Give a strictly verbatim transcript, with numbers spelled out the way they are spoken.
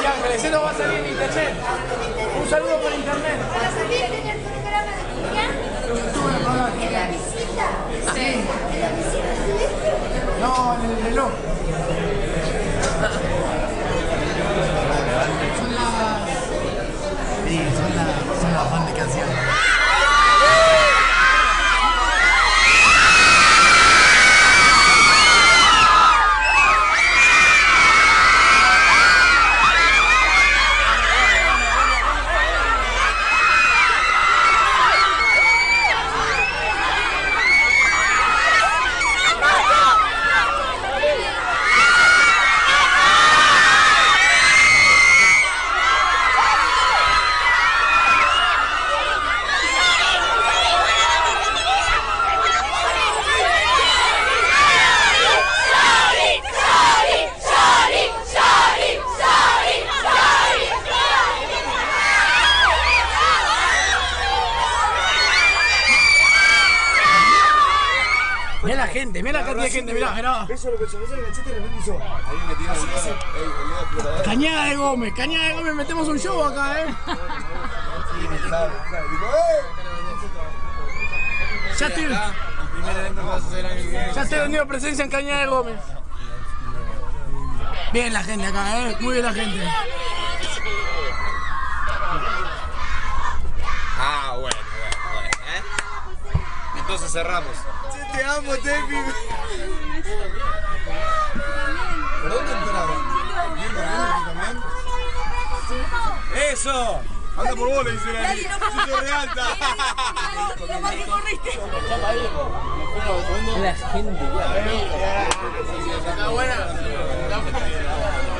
Sí, Ángeles, esto va a salir en internet. Un saludo por internet. ¿Para salir en el programa de Julián? ¿En la visita? Sí. ¿En la visita estuviste? No, en el reloj. Son las... Sí, son las... son las bandas de canciones. Mirá la gente, mirá la cantidad de gente, mirá, mirá. Eso es lo que yo, eso es lo que de repente hizo. Ahí me tira el video. Cañada de Gómez, Cañada de Gómez, metemos un show acá, eh. Ya estoy, El primer evento que vas a hacer año que viene. ya estoy vendiendo presencia en Cañada de Gómez. Bien la gente acá, eh, muy bien la gente. Ah, bueno, bueno, bueno, ¿eh? Entonces cerramos. Te amo, Tepi. ¿Por dónde entraron? ¿Viendo también? ¡Eso! Anda por vos, le dice la niña. Yo re alta. Lo más que corriste. La gente, ya. Está buena.